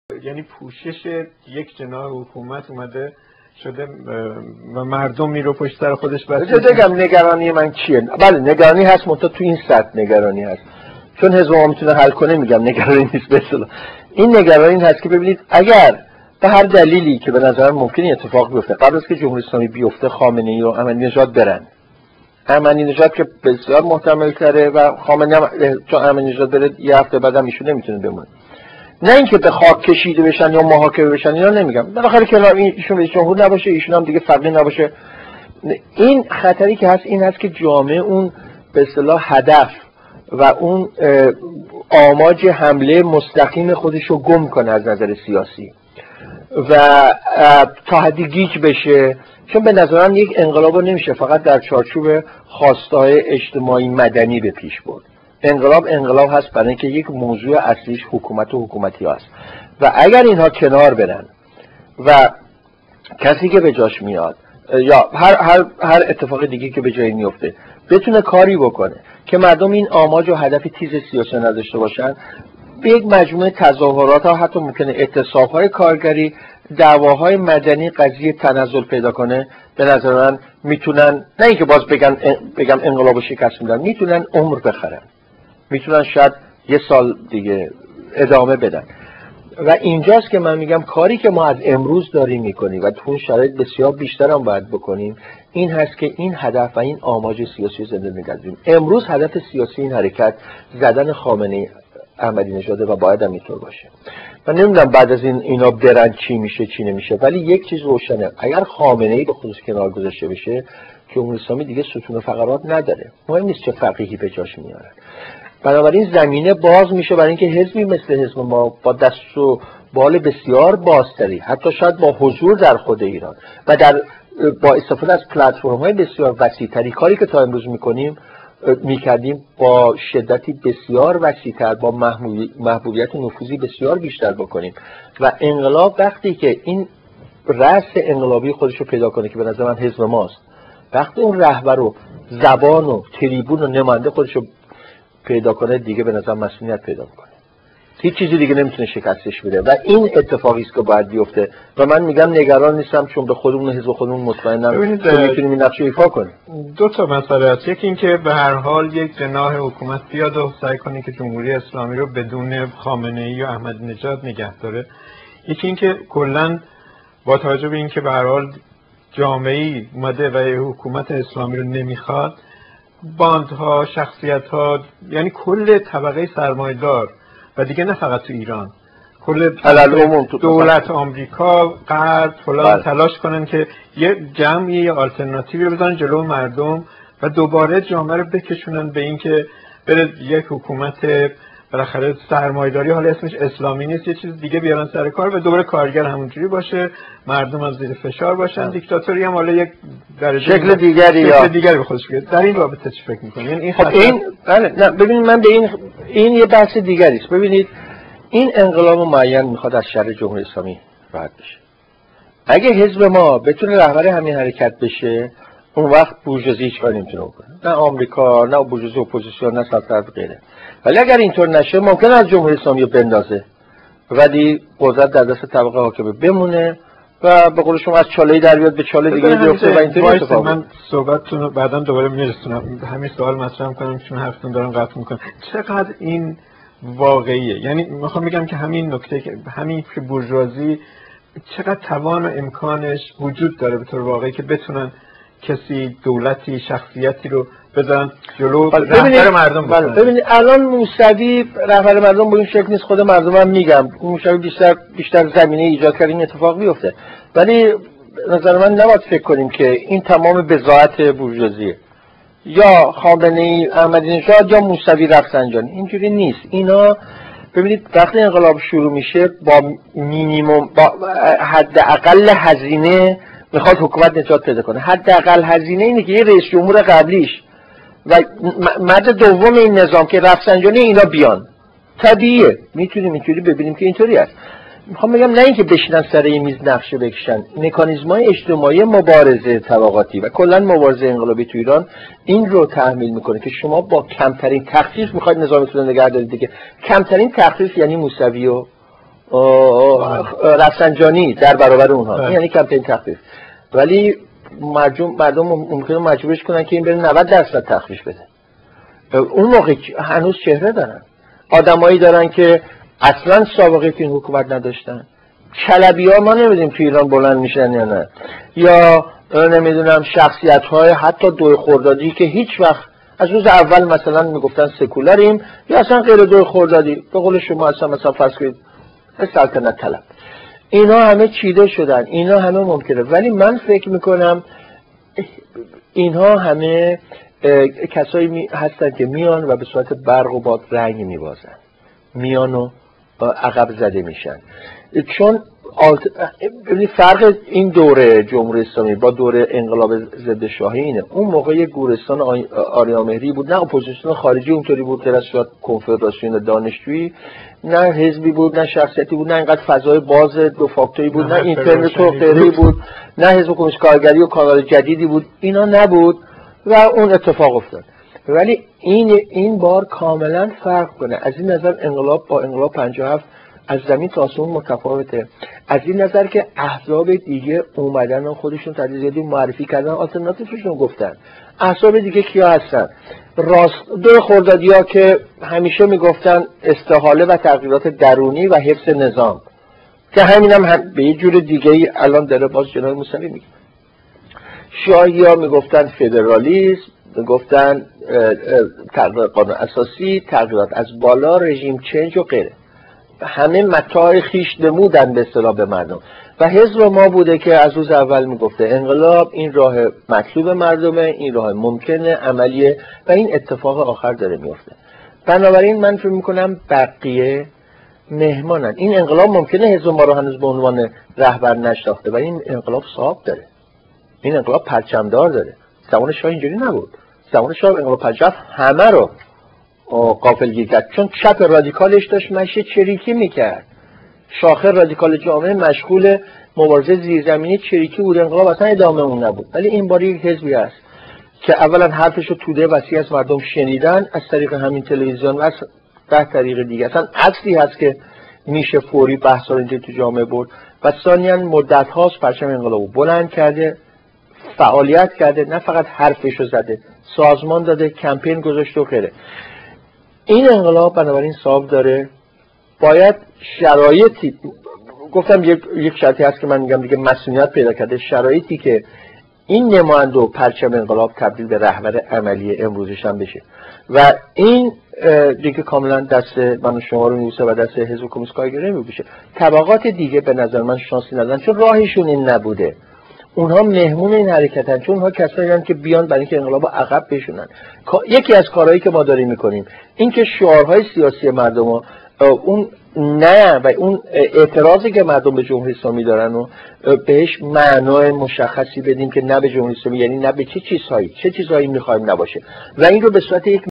یعنی پوشش یک جناح حکومت اومده شده و مردم میرو پشت سر خودش بسته. بگم نگرانی من چیه؟ بله نگرانی هست، منتها تو این سطح نگرانی هست، چون حزب ما میتونه حل کنه. میگم نگرانی نیست به اصطلاح. این نگرانی این هست که ببینید اگر به هر دلیلی که به نظر ممکنه اتفاق بیفته قبل از که جمهوری اسلامی بیفته خامنه‌ای و احمدی نژاد برن، احمدی نژاد که بسیار محتمل تره و خامنه‌ای چون احمدی نژاد بره یه هفته بعدم ایشون نمیتونه بمونه، نه اینکه به خاک کشیده بشن یا محاکمه بشن، اینا نمیگم، بالاخره کنار ایشون رئیس جمهور نباشه، ایشون هم دیگه فقیه نباشه. این خطری که هست این هست که جامعه اون به اصطلاح هدف و اون آماج حمله مستقیم خودش رو گم کنه از نظر سیاسی و تا حدی گیج بشه. چون به نظرم یک انقلاب رو نمیشه فقط در چارچوب خواستهای اجتماعی مدنی به پیش برد. انقلاب هست برای اینکه یک موضوع اصلیش حکومت و حکومتی هست و اگر اینها کنار برن و کسی که به جاش میاد یا هر اتفاق دیگه که به جایی میفته بتونه کاری بکنه که مردم این آماج و هدف تیز سیاسی نداشته باشن، به یک مجموعه تظاهرات ها، حتی ممکنه اعتصاب‌های کارگری، دعواهای مدنی قضیه تنزل پیدا کنه. به نظر من میتونن، نه اینکه باز بگم انقلابو شکست میدن، میتونن عمر بخرن، میتونن شاید یه سال دیگه ادامه بدن. و اینجاست که من میگم کاری که ما از امروز داریم میکنیم و تو اون شرایط بسیار بیشتر هم باید بکنیم این هست که این هدف و این آماج سیاسی زنده نگه داریم. امروز هدف سیاسی این حرکت زدن خامنه‌ای احمدی نژاده و باید هم اینطور باشه. من نمیدونم بعد از اینا برن چی میشه چی نمیشه، ولی یک چیز روشنه، اگر خامنه‌ای به خودش کنار گذاشته بشه جمهوری اسلامی دیگه ستون فقرات نداره، مهم نیست چه فقیهی به جاش میارن. بنابراین زمینه باز میشه برای اینکه حزبی مثل حزب ما با دست و بال بسیار بازتری، حتی شاید با حضور در خود ایران و با استفاده از پلتفرم‌های بسیار وسیع‌تری، کاری که تا امروز میکردیم با شدتی بسیار وسیع‌تر، با محبوبیت و نفوذی بسیار بیشتر بکنیم و انقلاب وقتی که این رأس انقلابی خودش رو پیدا کنه که به نظر من حزب ماست، وقتی اون رهبر و زبان و تریبون و نماینده خودش رو پیدا کنه دیگه به نظر مسئولیت پیدا کنه، هیچ چیزی دیگه نمیتونه شکستش بده و این اتفاقی است که باید بیفته. و من میگم نگران نیستم چون به خودمون حزب خودمون مطمئنم که میتونیم این نقشه ایفا کنیم. دو تا مسئله هست، یکی اینکه به هر حال یک جناح حکومت بیاد و سعی کنه که جمهوری اسلامی رو بدون خامنه‌ای و احمدی نژاد نگه داره، یکی اینکه کلا با توجه به اینکه به هر حال جامعه‌ای اومده و حکومت اسلامی رو نمیخواد، باندها، شخصیت‌ها، یعنی کل طبقه سرمایه‌دار و دیگه نه فقط تو ایران، کل دولت آمریکا، غرب فلان تلاش کنن که یه جمعی آلترناتیوی رو بزنن جلو مردم و دوباره جامعه رو بکشونن به این که بره یک حکومت بالاخره سرمایه‌داری، حالا اسمش اسلامی نیست، یه چیز دیگه بیارن سر کار و دوباره کارگر همونجوری باشه، مردم از زیر فشار باشن، دیکتاتوری هم حالا یک درجه شکل دیگری به خودش بیاره. در این رابطه چی فکر می‌کنید؟ یعنی این بله، نه ببینید من به این یه بحث دیگری است. ببینید این انقلاب معین میخواد از شر جمهوری اسلامی رد بشه. اگه حزب ما بتونه رهبر همین حرکت بشه، اون وقت بورژوازی هیچ کاری نمیتونه بکنه، نه آمریکا، نه بورژوازی اپوزیسیون، نه سلطنت غیره. ولی اگر اینطور نشه ممکن است جمهوری اسلامی رو بندازه ولی قدرت در دست طبقه حاکمه بمونه و به قول شما از چاله‌ای در بیاد به چاله دیگه بیفته و اینطوری اتفاق من صحبتتون رو بعداً دوباره میرسونم. همین سوال مطرح کنم چون حرفتون دارم قطع میکنم. چقدر این واقعیه؟ یعنی میخوام بگم که همین نکته که همین که بورژوازی چقدر توان و امکانش وجود داره به طور واقعی که بتونن کسی، دولتی، شخصیتی رو بذارن جلو رهبر مردم بکنن. ببینید الان موسوی رهبر مردم به این شکل نیست، خود مردم هم میگم موسوی بیشتر زمینه ایجاد کرد این اتفاق بیفته، ولی نظر من نباید فکر کنیم که این تمام بضاعت بورژوازیه یا خامنه‌ای، احمدی نژاد یا موسوی رفسنجانی، اینجوری نیست. اینا ببینید وقتی انقلاب شروع میشه با مینیمم، با حداقل هزینه میخواد حکومت نجات پیدا کنه. حداقل هزینه اینه که یه رئیس جمهور قبلیش و مد دوم این نظام که رفسنجانی اینا بیان. طبیعیه، میتونیم اینجوری ببینیم که اینطوری است. میخوام بگم نه اینکه بشینن سر یه میز نقشه بکشن، مکانیزم‌های اجتماعی مبارزه طبقاتی و کلا مبارزه انقلابی تو ایران این رو تحمیل میکنه که شما با کمترین تخفیف میخواید نظامتون رو نگه دارید دیگه. کمترین تخفیف یعنی موسوی و رفسنجانی در برابر اونها، یعنی کمپین تخفیف. ولی مردم ممکنه مجبورش کنن که این بره 90% تخفیف بده. اون موقع هنوز چهره دارن، آدمایی دارن که اصلا سابقه تو این حکومت نداشتن. چلبی‌ها ما نمیدونیم تو ایران بلند میشن یا نه، یا نمیدونم شخصیت‌های حتی دوی خردادی که هیچ وقت از روز اول مثلا میگفتن سکولاریم یا اصلا غیر دوی خردادی، به قول شما مثلا فرض کنید سلطنت طلب، اینا همه چیده شدن، اینا همه ممکنه. ولی من فکر میکنم اینها همه کسایی هستن که میان و به صورت برق و باد رنگ میبازن، میان و عقب زده میشن. چون فرق این دوره جمهوری اسلامی با دوره انقلاب ضد شاهی اینه، اون موقع یک گورستان آریامهری بود، نه اپوزیسیون خارجی اونطوری بود که شاید کنفدراسیون دانشجویی، نه حزبی بود، نه شخصیتی بود، نه اینقدر فضای باز دو فاکتوری بود، نه اینترنت و غیره بود، نه حزب کمونیست کارگری و کانال جدیدی بود، اینا نبود و اون اتفاق افتاد. ولی این بار کاملا فرق کنه. از این نظر انقلاب با انقلاب 57 از زمین تا آسمون متفاوته. از این نظر که احزاب دیگه اومدن و خودشون تدریجی معرفی کردن، آلترناتیوشون گفتن. احزاب دیگه کیا هستن؟ دو خردادی‌ها که همیشه میگفتن استحاله و تغییرات درونی و حفظ نظام، که همینم به یه جور دیگه ای الان داره باز جناب موسوی میگه. شاهی‌ها میگفتن فدرالیسم، میگفتن تغییرات قانون اساسی، تغییرات از بالا، رژیم چنج و غیره. همه متاع خیش نمودن به اصطلاح به مردم. و حزب ما بوده که از روز اول میگفته انقلاب این راه مطلوب مردمه، این راه ممکنه، عملیه و این اتفاق آخر داره میفته. بنابراین من فکر میکنم بقیه مهمانن. این انقلاب ممکنه حزب ما رو هنوز به عنوان رهبر نشناخته، ولی این انقلاب صاحب داره، این انقلاب پرچمدار داره. زمان شاه اینجوری نبود. زمان شاه انقلاب 57 همه رو غافلگیر کرد، چون چپ رادیکالش داشت مشی چریکی میکرد. شاخه رادیکال جامعه مشغول مبارزه زیرزمینی چریکی بود، انقلاب اصلا ادامه اون نبود. ولی این باری یک حزبی هست که اولا حرفشو توده وسیع از مردم شنیدن از طریق همین تلویزیون و از 10 طریق دیگه، اصلا عکسی هست که میشه فوری بحثا رو اینجا تو جامعه برد. و ثانیاً مدت هاست پرچم انقلابو بلند کرده، فعالیت کرده، نه فقط حرفشو زده، سازمان داده، کمپین گذاشته و غیره. این انقلاب بنابراین صاحب داره. باید شرایطی، گفتم یک شرطی هست که من میگم دیگه مسئولیت پیدا کرده، شرایطی که این نماینده و پرچم انقلاب تبدیل به رهبر عملی امروزش هم بشه و این دیگه کاملا دست من و شما رو میبوسه و دست حزب کمونیست کارگری میبوشه. طبقات دیگه به نظر من شانسی ندارن، چون راهشون این نبوده. اونها مهمون این حرکتن، چون اونها کسایی هستن که بیان برای اینکه انقلاب عقب بشونن. یکی از کارهایی که ما داریم میکنیم این که شعارهای سیاسی مردم اون نه و اون اعتراضی که مردم به جمهوری اسلامی دارن و بهش معنای مشخصی بدیم که نه به جمهوری اسلامی یعنی نه به چه چیزهایی میخوایم نباشه و این رو به صورت یک